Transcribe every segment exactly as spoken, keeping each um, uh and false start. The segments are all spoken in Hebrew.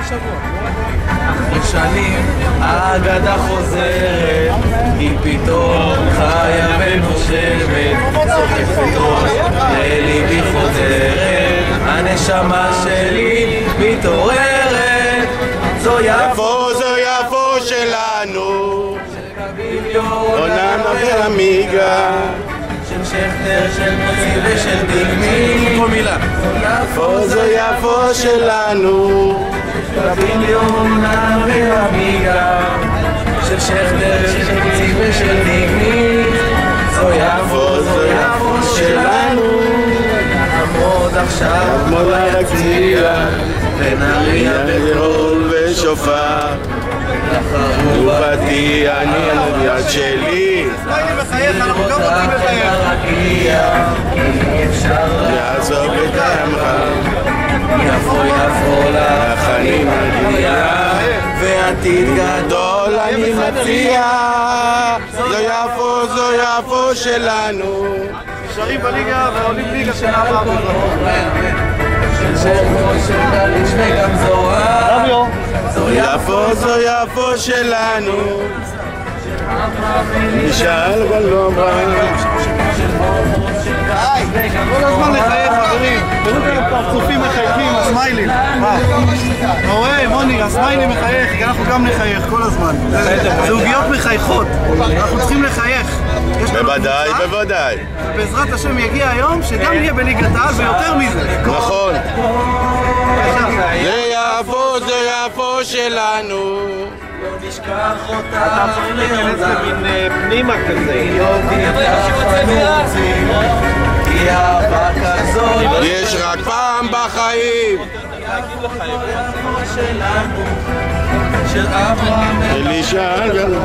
בשנים האגדה חוזרת, היא פתאום חיה ונושבת, צוחקת ראש, לליבי חוזרת, הנשמה שלי מתעוררת. זו יפו, זו יפו שלנו, עוננה ועמיגה, של שכטר, של מוציא ושל דגמי, כל מילה. יפו זו יפו שלנו, עוננה ועמיגה, של שכטר, של מוציא ושל דגמי. זו יפו, זו יפו שלנו, נעמוד עכשיו נעמוד להקציע, ונריע וקול ושופר, ובתי אני יד שלי, אנחנו גם רוצים לחייך. יעזוב את עמך, יפו יפו לך אני מגיע, ועתיד גדול אני מציע. זו יפו, זו יפו שלנו, נשארים בליגה ועולים ליגה שנה הבאה של שכטר, של דליץ' וגם זוהר. זו יפו, זו יפו שלנו, נשאל גלום כל הזמן לחייך, חברים. תראו כאלה פרצופים מחייכים, הסמיילים. אתה רואה, מוני, הסמיילי מחייך, כי אנחנו גם נחייך כל הזמן. זוגיות מחייכות, אנחנו צריכים לחייך. בוודאי, בוודאי. בעזרת השם יגיע היום שגם נהיה בליגת העל ויותר מזה. נכון. זה יפו, זה יפו שלנו, לא נשכח אותה. אתה צריך להיכנס למין פנימה כזה. היא אהבה כזאת, יש רק פעם בחיים, של אברהם אלישע גלום.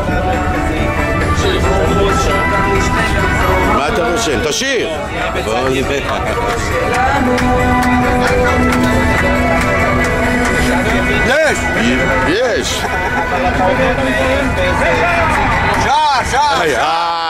מה אתה רושם? תשיר. יש! יש! שעה, שעה!